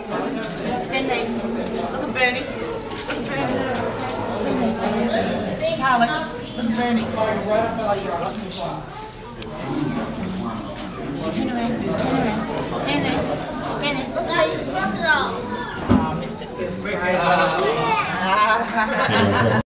Stand there. Look at Bernie. Look at Bernie. Stand there. Tyler, look at Bernie. Oh, you're right. Turn around. Turn around. Stand there. Stand there. Look at crocodile. Oh, Mr. Chris.